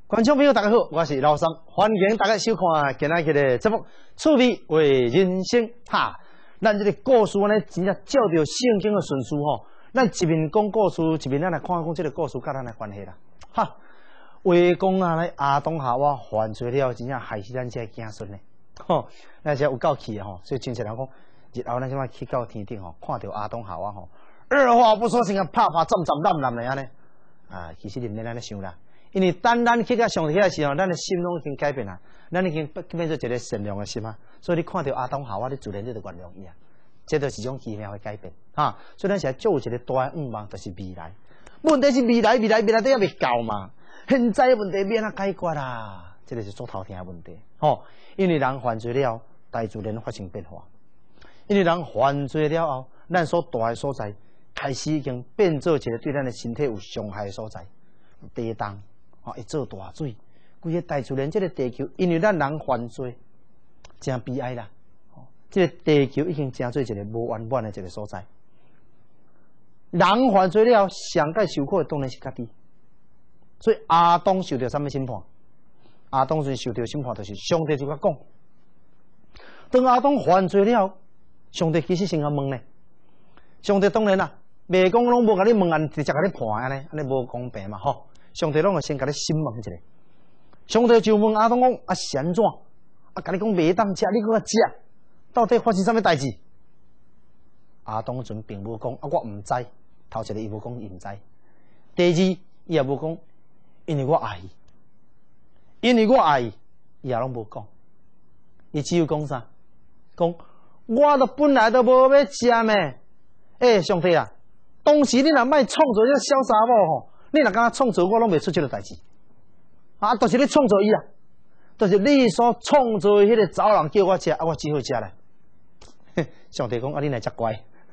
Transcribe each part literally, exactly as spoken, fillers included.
观众朋友，大家好，我是老三，欢迎大家收看今仔日的节目《趣味为人生》哈。咱这个故事呢，真正照着圣经的顺序吼，咱一面讲故事，一面咱来看看这个故事甲咱的关系啦。哈，话讲啊，咧亚当夏娃犯罪了，真正害死咱这子孙呢。吼，咱这有够气吼，所以真侪人讲，日后咱即摆去到天顶吼，看到亚当夏娃吼，二话不说，先个拍拍撞撞烂烂的安尼。啊，其实你免安尼想啦。因为当咱去到上帝的时候，咱的心拢已经改变啦，咱已经变做一个善良的心啊。所以你看到亚当夏娃，你自然你就原谅伊啊。这就是一种奇妙的改变哈。所以咱现在做一个大的愿望，就是未来。问题是未来，未来，未来都还未到嘛。现在的问题免啊解决啦，这个是做头天的问题。吼，因为人犯罪了，大自然发生变化。因为人犯罪了后，咱所住的所在开始已经变做一个对咱的身体有伤害的所在，地动。哦，会做大水，规个大自然这个地球，因为咱人犯罪，真悲哀啦。哦，这个地球已经成做一个无完满的一个所在。人犯罪了，上界受苦的当然是家己。所以亚当受到什么审判？亚当所受到审判，就是上帝就甲讲，当亚当犯罪了，上帝其实先甲问呢。上帝当然啦，袂讲拢无甲你问，安直接甲你判安尼，安尼无公平嘛，吼。上帝拢会先甲你审问一下，上帝就问亚当讲：啊是安怎？啊，甲你讲袂当食，你搁较食，到底发生啥物代志？亚当阵并无讲，啊我毋知。头一个伊无讲伊毋知，第二伊也无讲，因为我爱伊，因为我爱伊，伊也拢无讲。伊只有讲啥？讲我都本来都无要食咩？诶、欸，上帝啊，当时你若莫创造这小查某吼。你若敢创造我，拢袂出这个代志，啊，就是你创造伊啊，就是你所创造迄个查某人叫我食，啊，我只好食咧。上帝讲啊，你若遮乖，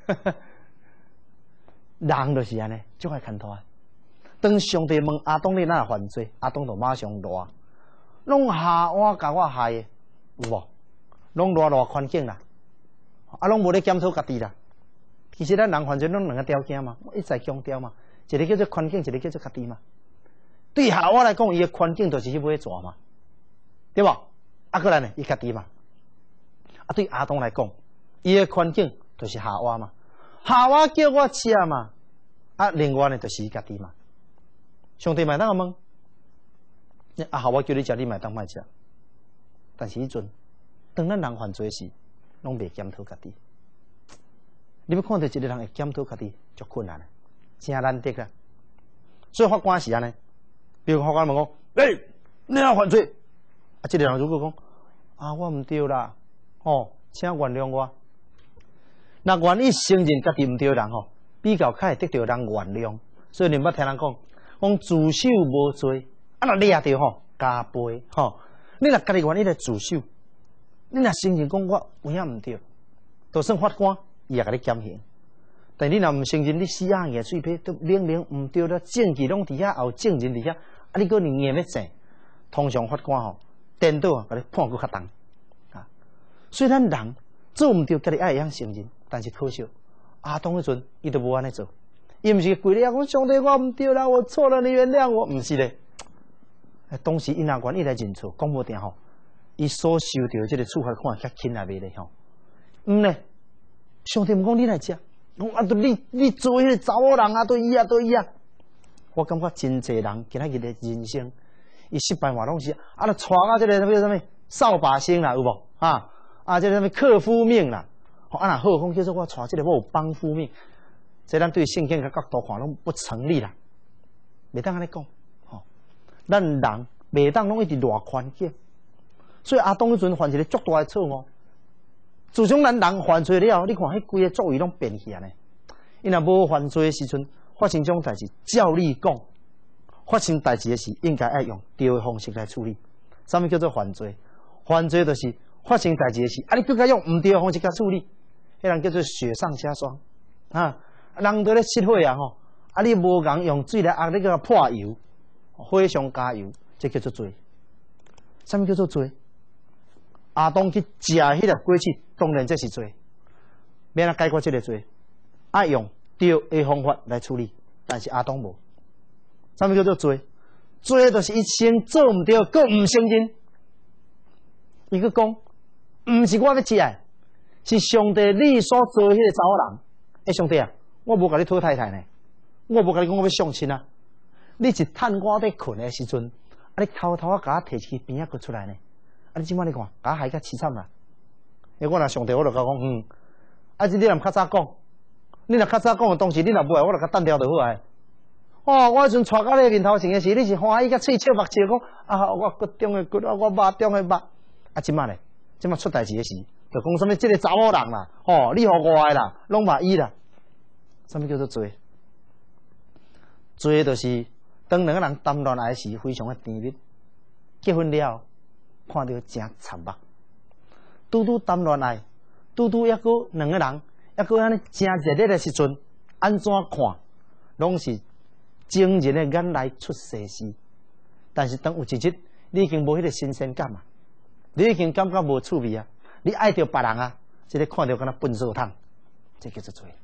人就是安尼，足爱牵拖。当上帝问亚当你哪犯罪，亚当就马上赖，拢夏娃甲我害的，有无？拢赖赖环境啦，啊，拢无咧检讨家己啦。其实咱人犯罪拢两个条件嘛，一再强调嘛。一个叫做环境，一个叫做家己嘛。对夏娃来讲，伊个环境就是迄尾蛇嘛，对吧？啊，过来呢，伊家己嘛。啊，对亚当来讲，伊个环境就是夏娃嘛。夏娃叫我吃嘛，啊，另外呢就是伊家己嘛。上帝咪当个问，啊，夏娃叫你食，你咪当卖食。但是迄阵，当咱人犯罪时，拢袂检讨家己。你要看到一个人会检讨家己，足困难。真难得啦，所以法官是安尼。比如法官问讲：“诶、欸，你哪犯罪？”啊，这个人如果讲：“啊，我唔对啦，哦，请原谅我。”那愿意承认家己唔对人吼，比较较会得到人原谅。所以你捌听人讲，讲自首无罪，啊，若掠着吼加倍吼。你若家己愿意来自首，你若承认讲我有影唔对，就算法官伊也甲你减刑。但你若唔承认，你死啊硬嘴皮，都明明唔对了，证据拢伫遐，有证人伫遐，啊，你搁硬硬要正，通常法官吼，颠倒啊，甲你判搁较重啊。虽然人做唔对，家己爱会晓承认，但是可惜亚当迄阵，伊都无安尼做，伊毋是跪咧讲上帝，我唔对啦，我错了，你原谅我，毋是咧。当时伊若愿意来认错，讲无定吼，伊所受到即个处罚看较轻也袂咧吼。毋咧，上帝毋讲你来食。讲啊！对你你做迄个查某人啊，对伊啊，对伊啊，我感觉真侪人今仔日的人生，伊失败嘛拢是啊，就带啊，这个什么什么扫把星啦，有无啊？啊，这个什么克夫命啦，哦，啊，若好讲叫做我带这个我有帮夫命，这咱对圣经的角度看拢不成立啦，袂当安尼讲，吼，咱人袂当拢一直赖环境，所以亚当迄阵犯一个足大的错误。自从咱人犯罪了，你看迄规个作为拢变去安尼。伊若无犯罪的时阵，发生这种代志，照理讲，发生代志的时应该爱用对的方式来处理。啥物叫做犯罪？犯罪就是发生代志的时，啊，你更加用唔对的方式来处理，迄人叫做雪上加霜啊！人都咧熄火啊吼，啊，你无共用水来压你个破油，火上加油，这叫做罪。啥物叫做罪？亚当去食迄粒果子，当然这是罪。免啊解决这个罪，爱用对的方法来处理。但是亚当无。啥物叫做罪？ 做就是伊先做毋对，佫毋承认。伊佫讲，毋是我要食的，是上帝你所做迄个查某人。诶、欸，上帝啊，我无甲你讨太太呢，我无甲你讲我要相亲啊。你一趁我伫困的时阵，啊，你偷偷啊甲我摕一支鞭仔骨出来呢。啊，你即摆你看，甲我害甲凄惨啦。诶，我若上帝，我就甲讲，嗯，啊，即你若较早讲，你若较早讲，当时你若无来，我就甲单调就好啊。哦，我迄阵带到你面头前的时，你是欢喜甲喙笑目笑讲，啊，我骨中的骨啊，我肉中的肉。啊，即摆咧，即摆出代志的时，就讲什么即个查某人啦，哦，你互我的啦，拢嘛伊啦。什么叫做罪？罪就是当两个人谈恋爱时非常的甜蜜，结婚了看到真惨目。拄拄谈恋爱，拄拄抑个两个人，抑个安尼真热烈的时阵，安怎看，拢是情人的眼来出西施。但是当有一日，你已经无迄个新鲜感啊，你已经感觉无趣味啊，你爱着别人啊，即、这个看到敢若粪扫桶，这叫做罪。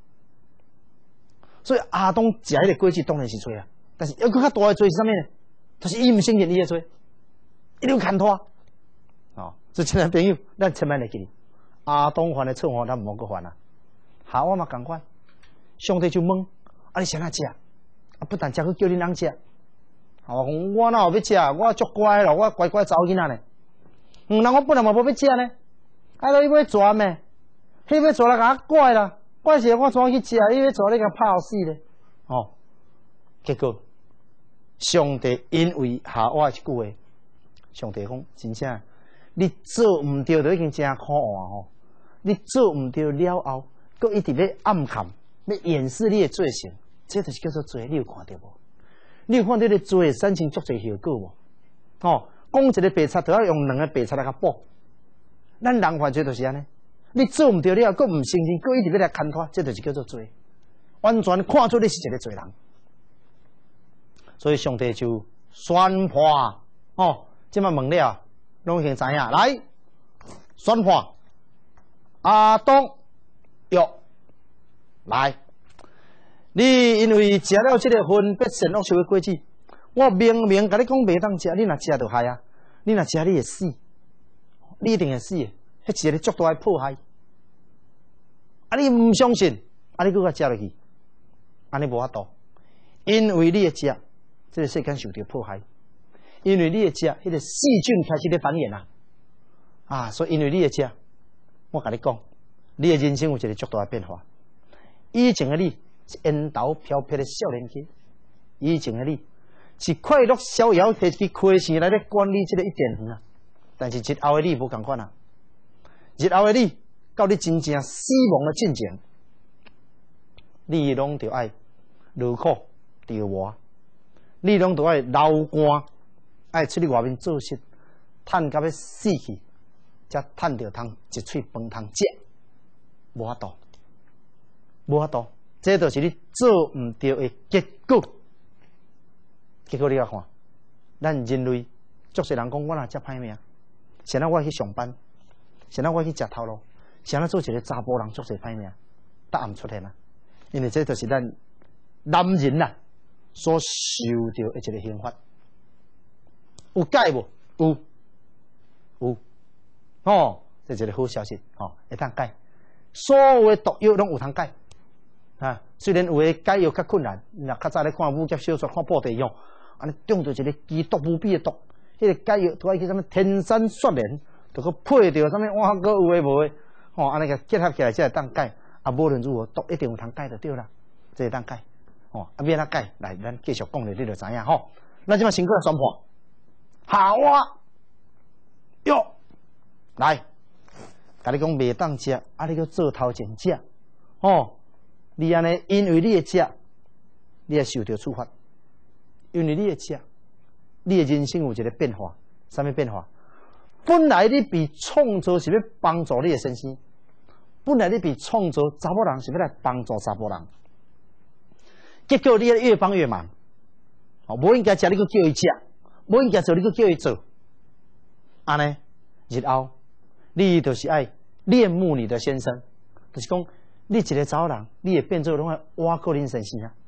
所以阿东食迄个果子当然是罪啊，但是有个较大的罪是啥物呢？就是伊毋承认伊的罪，一定牵拖。哦，所以亲爱朋友，咱千万要记住，阿东犯的错误，咱毋好阁犯啊。夏娃嘛共款，上帝就问：啊，你谁哪食？啊，不但食，佮叫恁人食。夏娃讲：我哪有要食？我足乖咯，我乖乖查某囡仔呢。嗯，那我本来嘛无要食呢，啊，你要抓咩？迄要抓来甲我怪啦。怪是我怎去食？伊要做你甲拍死咧！哦，结果上帝因为夏娃一句话，上帝讲真正，你做毋对就已经真可恶吼！你做毋对了后，佮一直要暗藏，要掩饰你的罪行，这就是叫做罪。你有看到无？你有看到你罪产生足侪后果无？哦，讲一个白贼，就要用两个白贼来甲补。咱人犯罪就是安尼。你做毋对了，佮毋承认，佮一直要来牵拖，这就是叫做罪，完全看出你是一个罪人。所以上帝就宣判哦，即摆问了，拢已经知影，来宣判阿东哟，来，你因为食了这个分别善恶树的果子，我明明甲你讲袂当食，你若食就害啊，你若食你会死，你一定会死的。迄是一个足大的迫害，啊！你毋相信，啊！你搁甲食落去，安尼无法度，因为你的食，这个世间受到迫害，因为你的食，迄个细菌开始咧繁衍啊！啊！所以因为你的食，我甲你讲，你的人生有一个足大的变化。以前的你是烟头飘飘的少年家，以前的你是快乐逍遥，摕一支亏钱来咧管理这个一点园啊！但是日后的你无共款啊！日后的你，到你真正死亡的进程，你拢着爱劳苦着活，你拢着爱流汗，爱出去外面做事，趁到要死去，才趁着通一喙饭通食，无法度，无法度，这就是你做毋对的结果。结果你要看，咱人类足侪人讲我若遮歹命，现在我去上班。现在我去食头路，现在做一个查甫人足侪歹命，答案出现啦。因为这就是咱男人呐、啊、所受到的一个刑罚。有解无？有，有。哦，这是一个好消息哦，会当解。所有的毒药拢有通解啊。虽然有诶解药较困难，若较早咧看武侠小说、看布袋用，安尼中到一个奇毒无比的毒，迄、那个解药拄爱去什么天山雪莲。就去配着啥物碗糕有诶无诶，吼安尼个结合起来才会当解。啊，无论如何，毒一定有通解就对啦，这会当解。吼，啊，免哪解？来，咱继续讲咧，你就知影吼。咱即摆先过来宣判，夏娃哟，来，甲你讲袂当食，啊，你搁做头前食，吼，你安尼因为你诶食，你会受到处罚，因为你诶食，你诶人生有一个变化，啥物变化？本来你被创造是要帮助你的先生，本来你被创造查某人是要来帮助查甫人，结果你越帮越忙，哦，无应该食你搁叫伊食，无应该做你搁叫伊做，安尼日后你就是爱恋慕你的先生，就是讲你一个查某人，你会变做拢爱挖过恁先生啊，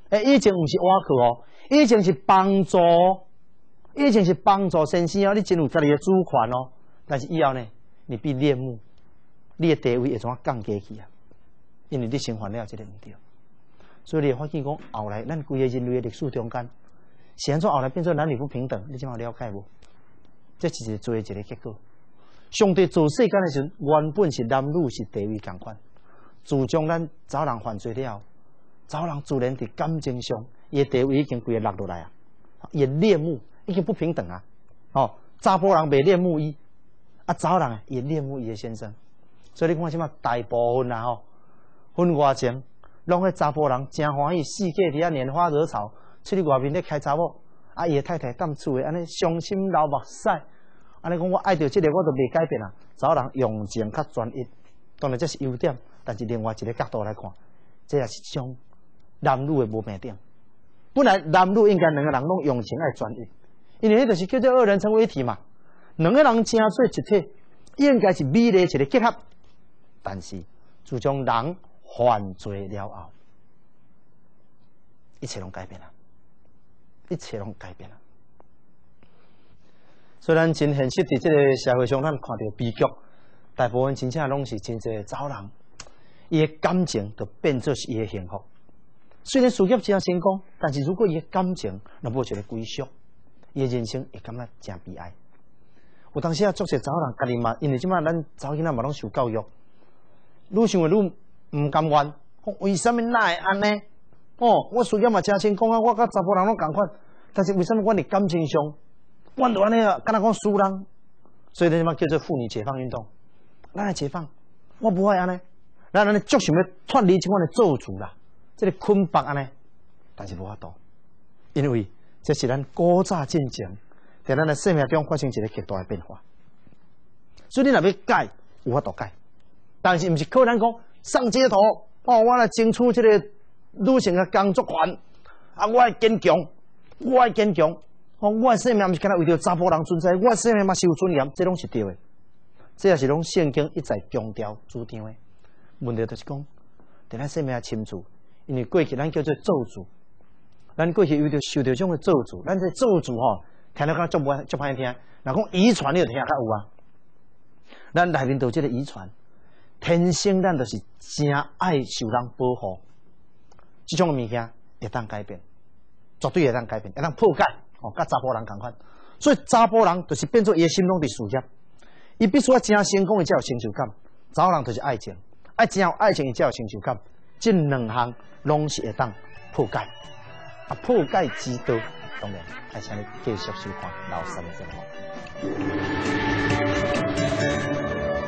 诶，以前毋是挖苦哦，以前是帮助，以前是帮助先生哦，你真有家己的主权哦。但是以后呢，你必恋慕，你的地位会怎啊降低去啊？因为你生还了这个唔对，所以你会发现讲后来咱规个人类的历史中间，是安怎后来变做男女不平等？你怎么了解无？这是一个做一个结果。上帝做世间的时候，原本是男女是地位同款，自从咱查某人犯罪了后，查某人自然伫感情上，伊的地位已经规个落落来啊，伊的恋慕已经不平等啊。哦，查甫人袂恋慕伊，啊，查某人啊也恋慕伊的先生。所以你看什么大部分啊吼，婚外情，拢迄查甫人真欢喜，世界伫遐拈花惹草，出去外面咧开查某，啊，伊的太太踮厝诶，安尼伤心流目屎。安尼讲，我爱着即个，我都袂改变啊。查某人用情较专一，当然这是优点，但是另外一个角度来看，这也是一种男女的无平等。本来男女应该两个人拢用情爱专一，因为迄就是叫做二人成为一体嘛。两个人成做一体，应该是美丽一个结合。但是自从人犯罪了后，一切拢改变了，一切拢改变了。虽然真现实，伫这个社会上，咱看到悲剧，大部分真正拢是真侪查某人，伊的感情就变做是伊的幸福。虽然事业真成功，但是如果伊的感情若无一个归属，伊的人生会感觉真悲哀。有当时啊，足侪查某人家己嘛，因为即摆咱查某囡仔嘛拢受教育，愈想会愈毋甘愿。为什么哪会安尼？哦，我事业嘛真成功啊，我甲查甫人拢共款，但是为什么阮伫感情上？阮就安尼啊，敢若讲输人，所以你嘛叫做妇女解放运动。咱来解放，我不会安尼，咱安尼足想要脱离即款的咒诅啦，即个捆绑安尼，但是无法度，因为这是咱古早进前，在咱的生命中发生一个极大的变化。所以你若要改，有法度改，但是毋是靠咱讲上街头哦，我来争取即个女性的工作权，啊，我爱坚强，我爱坚强。哦，我的生命毋是干那为着查甫人存在，我的生命嘛是有尊严，这拢是对的。这也是拢圣经一再强调主张的。问题就是讲，在咱生命的深处，因为过去咱叫做咒诅，咱过去有着受着种的咒诅，咱这咒诅吼，听了讲足无足歹听。若讲遗传，你就听较有啊。咱内面都有这个遗传，天生咱就是真爱受人保护，这种物件会当改变，绝对会当改变，会当破解。哦，甲查甫人同款，所以查甫人就是变做伊的心拢伫事业，伊必须要真成功，伊才有成就感。查某人就是爱情，爱真有爱情，伊才有成就感。这两项拢是会当破解，啊，破解之道，当然还请你继续收看老三的节目。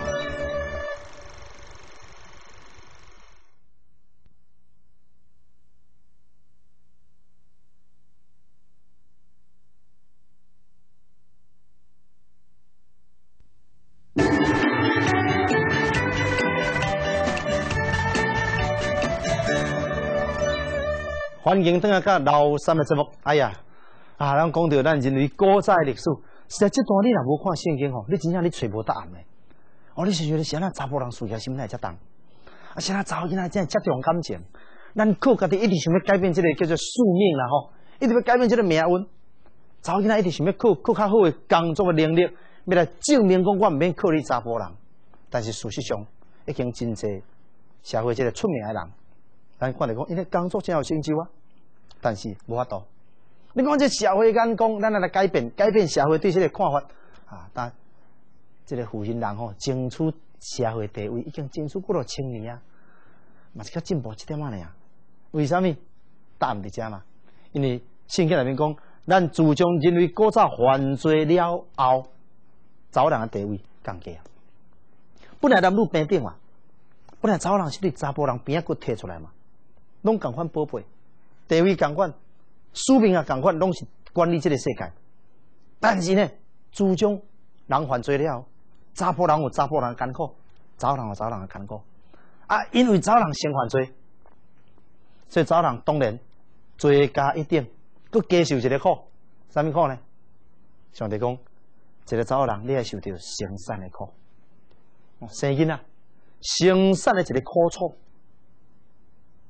欢迎登来甲老三的节目。哎呀，啊，咱讲到咱人类古早的历史，实在这段你若无看圣经吼，你真正你找无答案的。哦，你是觉得是安那查甫人事业心态遮重，啊，是安查某囡仔真遮重感情。咱靠家己一直想要改变这个叫做宿命啦吼，一直要改变这个命运。查某囡仔一直想要靠靠较好的工作的能力，要来证明讲我毋免靠你查甫人。但是事实上，已经真侪社会这个出名的人，咱看来讲，因为工作真有成就啊。但是无法度，你讲这社会眼光，咱来改变，改变社会对这个看法啊！但这个负心人吼，争取社会地位已经争取过了千年啊，嘛是较进步一点仔尔。为什么？答案伫遮嘛？因为圣经内面讲，咱自从人类古早犯罪了后，查某人的地位降低啊。本来男女平等嘛，本来查某人是对查甫人边仔骨摕出来嘛，拢共款宝贝。地位共款，使命也共款，拢是管理这个世界。但是呢，自从人犯罪了，查甫人有查甫人艰苦，查某人有查某人的艰苦。啊，因为查某人先犯罪，所以查某人当然罪加一点，佮加受一个苦。啥物苦呢？上帝讲，一个查某人你要受到生产的苦，生囡仔，生产的一个苦楚。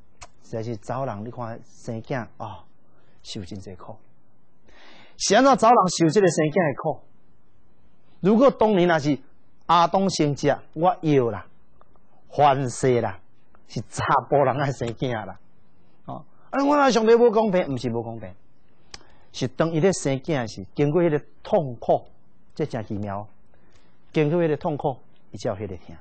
实在是查某人，你看生囝哦，受真济苦。是安怎查某人受这个生囝的苦？如果当年若是阿东生只，我摇啦，凡世啦，是查甫人爱生囝啦。哦，啊，我那上帝无公平，毋是无公平，是当伊咧生囝时，经过迄个痛苦，这真奇妙。经过迄个痛苦，伊才有迄个疼。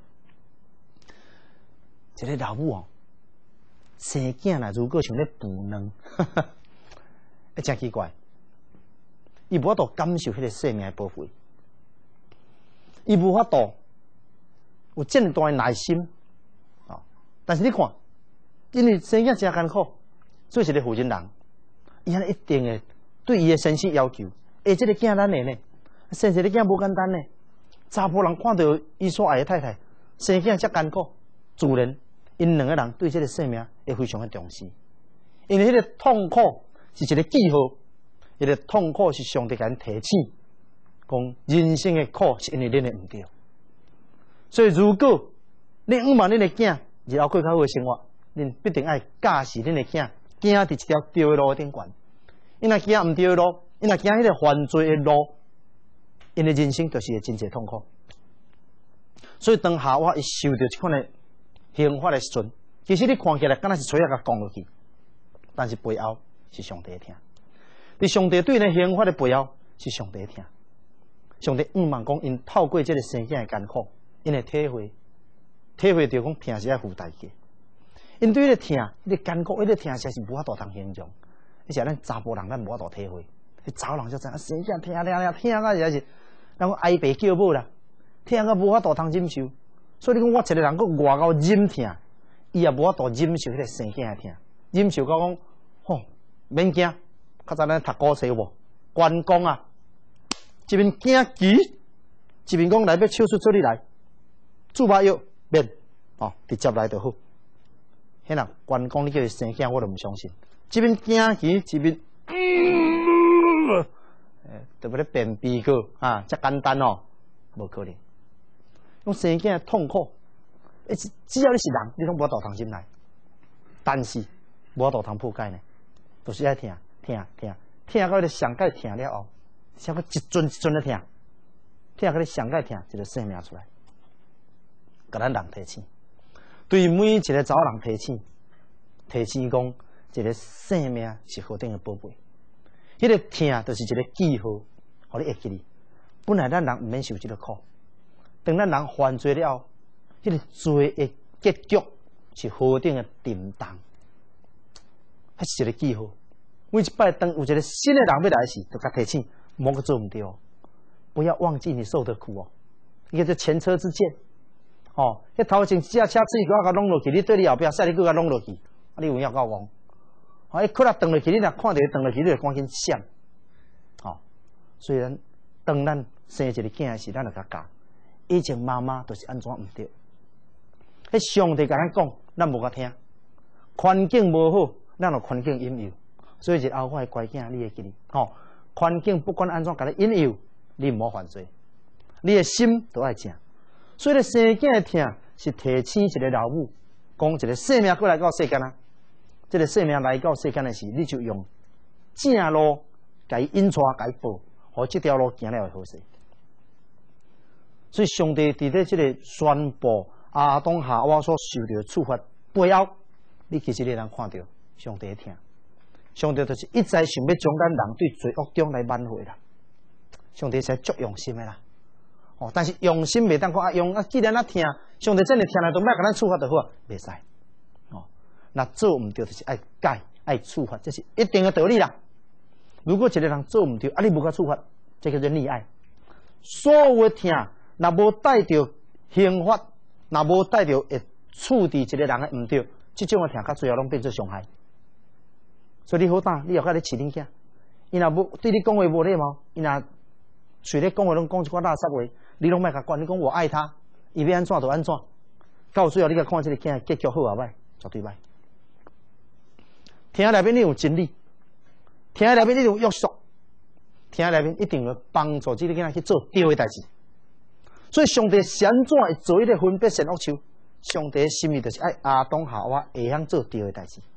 一个老母哦，生囝啦，如果像咧补卵，会真奇怪。伊无法度感受迄个生命的宝贵，伊无法度有这么大的耐心啊、哦！但是你看，因为生囝真艰苦，所以一个负责人，伊安一定会对伊的身心要求。诶，这个囝咱的呢，生一个囝无简单呢。查甫人看到伊所爱的太太生囝遮艰苦，自然因两个人对这个生命会非常的重视，因为迄个痛苦是一个记号，迄个痛苦是上帝甲咱提醒，讲人生的苦是因为恁的唔对。所以如果恁毋望恁的囝日后过较好的生活，恁必定爱教示恁的囝，行伫一条对的路顶悬。因若行唔对的路，因若行迄个犯罪的路。因的人生就是会真侪痛苦，所以当夏娃伊受到即款的刑罚的时阵，其实你看起来敢若是吹啊甲降落去，但是背后是上帝听。伫上帝对咱刑罚的背后是上帝听。上帝毋望讲因透过这个生囝的艰苦，因会体会体会到讲疼是爱付代价。因对迄个疼、迄个艰苦、迄个疼，实在是无法度通形容。而且咱查甫人咱无法度体会，迄查某人才知影生囝疼疼疼疼啊，实在是。人讲哀爸叫母啦，疼到无法度通忍受，所以你讲我一个人佫外口忍疼，伊也无法度忍受迄个生囝的疼，忍受到讲吼免惊，较早咱读古书无？关公啊，一边惊奇，一边讲来要手术做你来，注麻药免哦，直接来就好。迄人关公你叫伊生囝，我都毋相信。一边惊奇，一边。嗯特别咧便秘个啊，遮简单哦，无可能。用生囝痛苦，只要你是人，你拢无法度通忍耐。但是无法度通破解呢，就是爱疼疼疼疼到你上界疼了后，才个一阵一阵的疼，疼到你上界疼，一个生命出来，甲咱人提醒，对每一个查某人提醒，提醒讲一个生命是何等的宝贝。迄个疼就是一个记号，互你会记哩。本来咱人毋免受这个苦，当咱人犯罪了后，迄、那个罪的结局是何等的沉重，迄是一个记号。每一摆当有一个新的人要来时，就甲提醒，莫个做唔对哦，不要忘记你受的苦哦。伊叫做前车之鉴，哦，迄头前只车水个甲弄落去，你对你后壁驶你个甲弄落去，啊，你有影够亡。哦，伊窟窿断落去，你若看到伊断落去，你就赶紧闪。哦，虽然当咱生一个囝时，咱就甲教，以前妈妈都是安怎毋对。迄上帝甲咱讲，咱无甲听。环境无好，咱就环境引诱。所以日后我的乖囝，你会记哩。吼、哦，环境不管安怎甲你引诱，你毋好犯罪，你的心都爱正。所以咧，生囝的疼是提醒一个老母，讲一个生命过来到世间啊。这个生命来到世间的时，你就用正路，甲伊引带，甲伊报，互这条路行了会好势。所以上帝伫咧这个宣布阿当夏娃所受到的处罚背后，你其实你能看到上帝的疼，上帝就是一再想要将咱人对罪恶中来挽回啦。上帝是足用心的啦，哦，但是用心袂当讲啊用啊，既然啊疼，上帝真哩疼来，都莫甲咱处罚就好啊，袂使。那做唔对就是爱改爱处罚，这是一定的道理啦。如果一个人做唔对，啊你无甲处罚，这叫做溺爱。所有的疼，若无带着刑罚，若无带着会处置一个人的唔对，这种的疼到最后拢变做伤害。所以你好胆，你后甲你饲恁囝，伊若无对你讲话无礼貌，伊若随咧讲话拢讲一寡垃圾话，你拢莫甲管，你讲我爱他，伊要安怎就安怎。到最后你甲看这个囝结局好啊歹，绝对歹。听内面你有真理，听内面你有约束，听内面一定会帮助这个囡仔去做对的代志。所以上帝是安怎会做一个分别善恶树？上帝的心意就是爱亚当夏娃会晓做对的代志。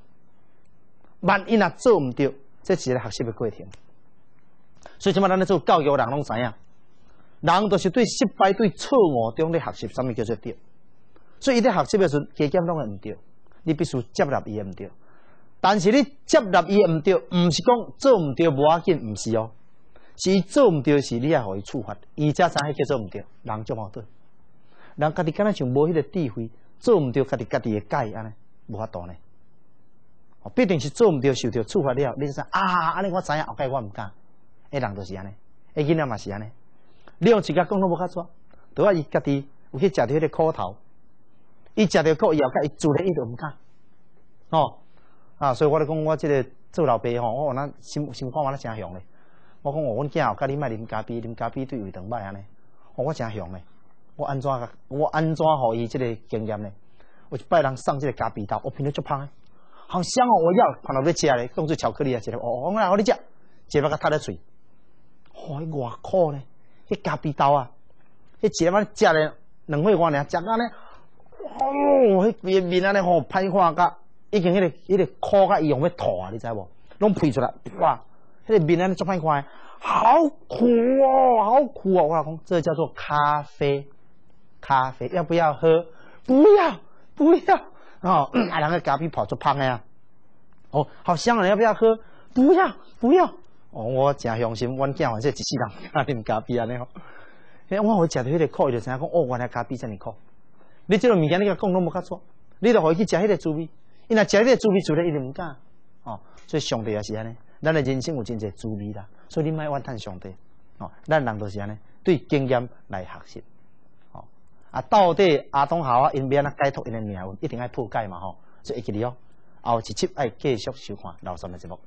万一若做毋对，这是一个学习的过程。所以即摆咱咧做教育人拢知影，人都是对失败、对错误中咧学习，啥物叫做对。所以伊咧学习的时阵，加减拢会毋对，你必须接纳伊的毋对。但是你接纳伊的毋对，毋是讲做毋对无要紧，毋是哦。是伊做毋对，是你也互伊处罚，伊才知迄叫做毋对。人足矛盾，人家己敢若像无迄个智慧，做毋对，家己家己会改安尼，无法度呢。哦，必定是做毋对，受到处罚了，你就说啊，安尼我知影，后盖我毋敢。诶，人就是安尼，诶，囡仔嘛是安尼。你用一甲讲拢无较错，拄啊伊家己有去食着迄个苦头，伊食着苦以后，甲伊做咧伊就毋敢。哦，啊，所以我咧讲，我即个做老爸吼，我原来心心肝我咧真雄咧。我讲我阮囝后甲你莫啉咖啡，啉咖啡对胃肠歹安尼。哦，我真雄咧。我安怎我安怎互伊即个经验呢？有一摆人送即个咖啡豆，我闻着足香诶，好香哦！我要看到要食咧，当做巧克力啊，一个哦，我来互你食，一个甲塌咧喙。哦，迄偌苦呢？迄咖啡豆啊，迄一个仔食咧两岁外尔，食安尼，哦，迄规个面安尼吼歹看甲，已经迄、那个迄、那个苦甲伊用要吐啊，你知无？拢配出来，哇！迄、那个面安尼足歹看诶，好苦哦，好苦哦！我讲，这叫做咖啡。咖啡要不要喝？不要，不要哦！啊，人个咖啡泡出香的啊！哦，好香啊！要不要喝？不要，不要！哦，我真相信，阮囝还是一世人啊啉咖啡安尼吼。诶，我互伊食到迄个苦，伊就知影讲，哦，原来咖啡遮尔苦。你即个物件你甲讲拢无较错，你著互伊去食迄个滋味。伊若食迄个滋味，做咧伊就毋敢。哦，所以上帝也是安尼，咱的人生有真侪滋味啦。所以你莫怨叹上帝。哦，咱人都是安尼，对经验来学习。啊，到底阿东校啊，因要安怎解脱因的命运，一定要破解嘛吼。所以记住哦，后一集爱继续收看老三的节目。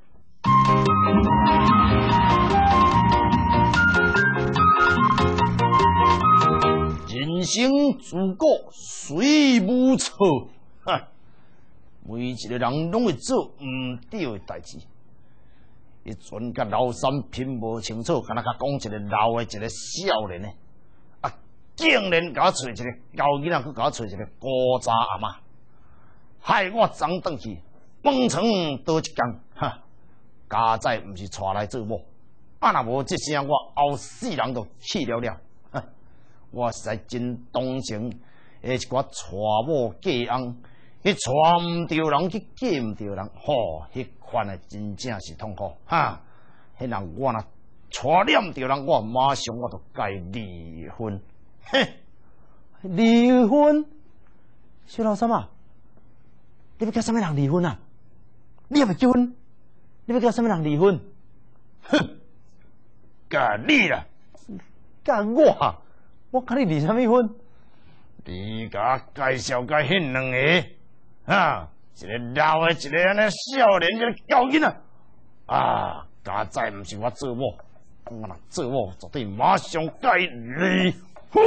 人生自古谁无错？哈，每一个人拢会做毋对的代志。伊阵甲老三拼无清楚，敢若甲讲一个老的，一个少年呢。竟然甲我找一个高囡仔，佮甲我找一个古早阿嬷，害我昨转去崩成倒一工，哈！家仔毋是带来做某，啊若无即声，我后世人都去了了。哼！我实在真同情迄一寡带某嫁翁，去带毋着人，去嫁毋着人，吼！迄款诶真正是痛苦，哈！迄人我若带念着人，我马上我就该离婚。嘿，离婚？小老三啊，你要叫什么人离婚啊？你也未结婚，你要叫什么人离婚？哼，甲你啦，甲我啊，我甲你离什么婚？你甲介绍甲迄两个啊，一个老的，一个安尼少年，一个高囡仔啊，家再毋是我做某，我若做某，绝对马上该离。婚，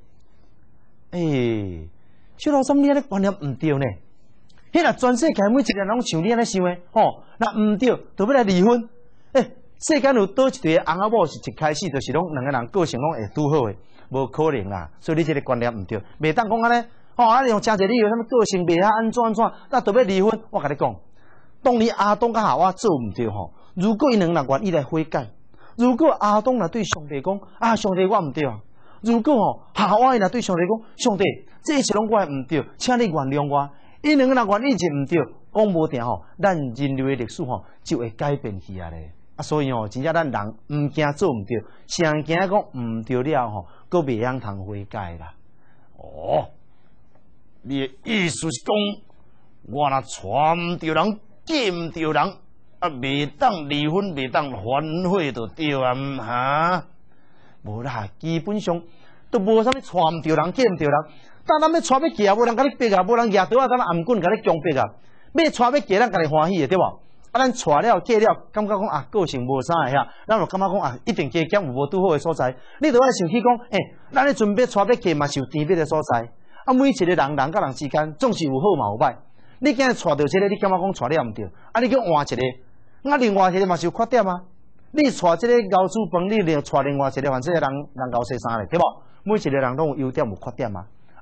诶，小老三，你安尼观念毋对呢。迄若全世界每一个人拢像你安尼想诶，吼，若毋对，就要来离婚。诶，世间有倒一对翁仔某是一开始就是拢两个人个性拢会拄好诶，无可能啦。所以你这个观念毋对，袂当讲安尼，吼，啊，用诚侪理由，什么个性袂遐安怎安怎，那就要离婚。我甲你讲，当年阿东甲夏娃做毋对吼，如果伊两人愿意来悔改，如果阿东若对上帝讲，啊，上帝我毋对啊。如果吼夏娃伊若对上帝讲，上帝，这一切拢我诶毋对，请你原谅我。伊两个人愿意是毋对，讲无定吼，咱人类诶历史吼就会改变去啊咧。啊，所以吼，真正咱人毋惊做毋对，上惊讲毋对了吼，佫袂晓通悔改啦。哦，你诶意思是讲，我若娶毋着人，嫁毋着人，啊，袂当离婚，袂当反悔就对啊，毋哈？无啦，基本上都无啥物娶毋着人，嫁毋着人。当咱要娶要嫁，无人甲你逼啊，无人举刀啊，咱暗棍甲你强逼啊。要娶要嫁，咱家己欢喜的对无？啊，咱娶了嫁了，感觉讲啊，个性无啥个遐，咱就感觉讲啊，一定加减有无拄好的所在。你着爱想起讲，诶、欸，咱咧准备娶要嫁嘛，是有甜蜜的所在。啊，每一个人人甲人之间总是有好嘛有歹。你今日娶着这个，你感觉讲娶了毋对，啊，你去换一个，啊，另外一个嘛是有缺点啊。你娶这个熬煮饭，你另娶另外一个，反正人人熬生三咧，对无？每一个人拢有优点有缺点嘛。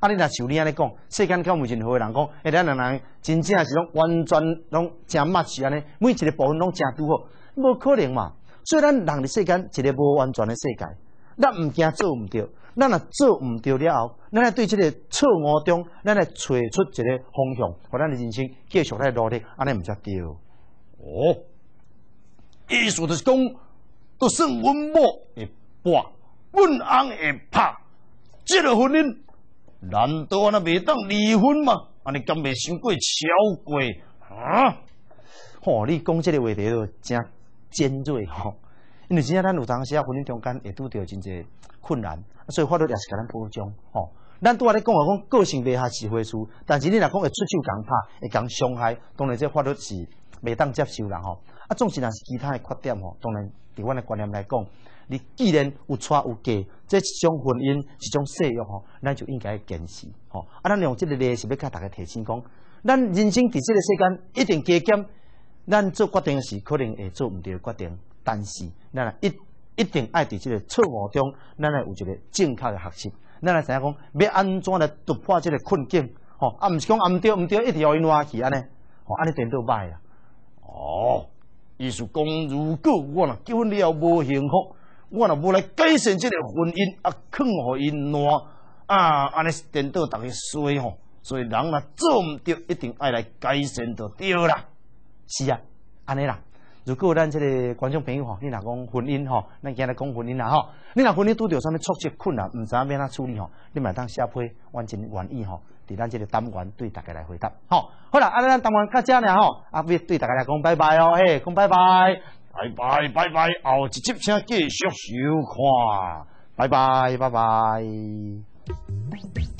啊，你若像你安尼讲，世间敢有任何人讲，诶，咱两人真正是拢完全拢真默契安尼，每一个部分拢真拄好，无可能嘛。所以咱人伫世间一个无完全的世界，咱毋惊做毋对，咱若做毋对了后，咱来对即个错误中，咱来找出一个方向，互咱的人生继续来努力，安尼毋才对。哦，意思就是讲，都算阮某会搏，阮翁会拍，即个婚姻。难道安尼袂当离婚吗？安尼敢袂伤过超过啊？吼、哦，你讲即个话题都真尖锐吼，因为真正咱有当时啊婚姻中间会拄着真侪困难，所以法律也是甲咱保障吼。咱拄仔咧讲话讲个性袂合是回事，但是你若讲会出手共拍，会共伤害，当然这法律是袂当接受啦吼。啊，总是若是其他的缺点吼，当然伫阮的观念来讲。你既然有娶有嫁，这一种婚姻一种誓约吼，咱就应该坚持吼。啊，咱用这个例是要甲大家提醒讲，咱人生伫这个世间一定加减，咱做决定时可能会做毋对的决定，但是咱一一定爱伫这个错误中，咱来有一个正确的学习，咱来知影讲要安怎来突破这个困境吼。啊，毋是讲啊毋对毋对，一直互因换去安尼，吼安尼颠倒歹啦。哦，意思讲，如果我若结婚了无幸福。我若无来改善这个婚姻，啊，劝互因烂啊，安尼是颠倒大家衰吼。所以人若做毋对，一定爱来改善就对啦。是啊，安尼啦。如果咱这个观众朋友吼，你若讲婚姻吼，咱今日讲婚姻啦吼，你若婚姻拄着啥物挫折困难，毋知影要哪处理吼，你嘛当写批，完真愿意吼，伫咱这个单元对大家来回答。吼，好啦，啊，咱单元到这尔吼，啊，要对大家来讲拜拜哦，嘿，讲拜拜。拜拜拜拜，后一集请继续收看，拜拜拜拜。